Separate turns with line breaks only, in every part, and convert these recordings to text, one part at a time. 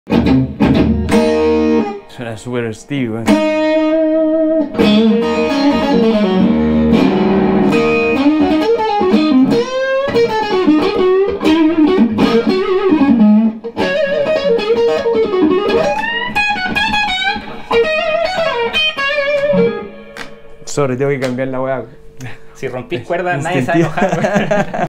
Suena súper Stevie, weón. Sorry, tengo que cambiar la weá.
Si rompís cuerdas, nadie se va a enojar.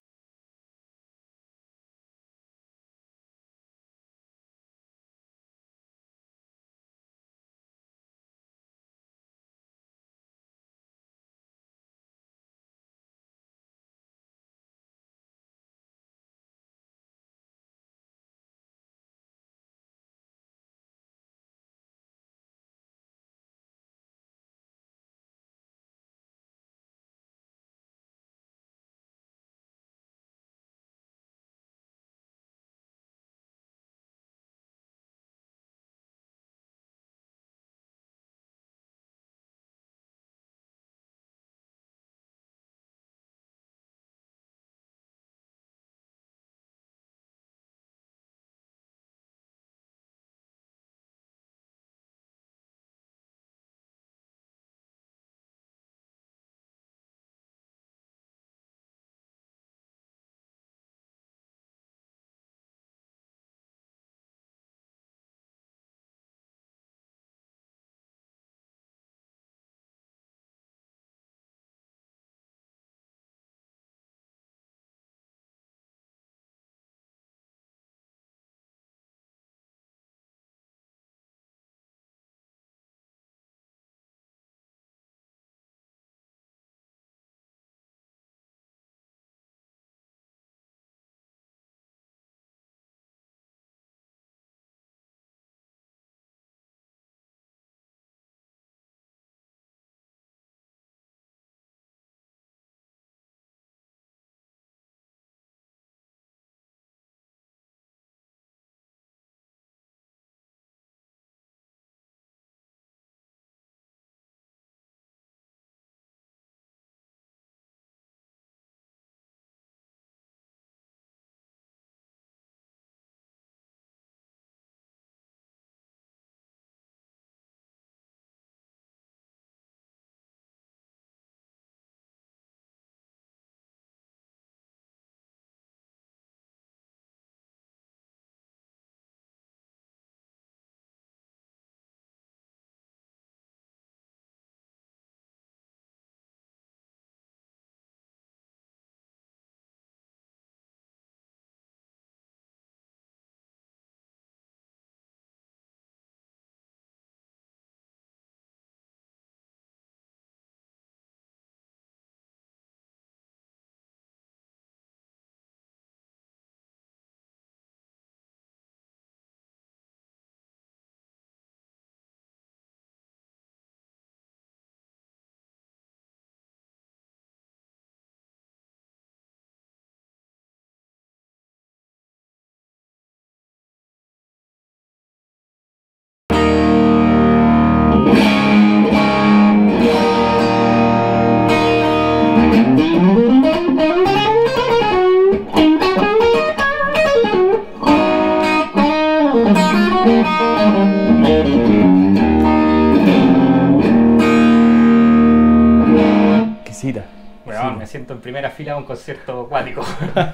Exquisita.
Weón, me siento en primera fila de un concierto acuático.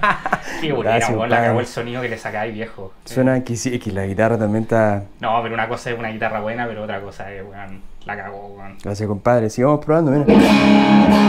Qué buena,
Gracias,
weón, la
compadre.
cagó el sonido que le sacáis, viejo.
Suena exquisita, es que la guitarra también está...
No, pero una cosa es una guitarra buena, pero otra cosa es, weón, la cagó, weón.
Gracias, compadre. Sigamos probando, mira.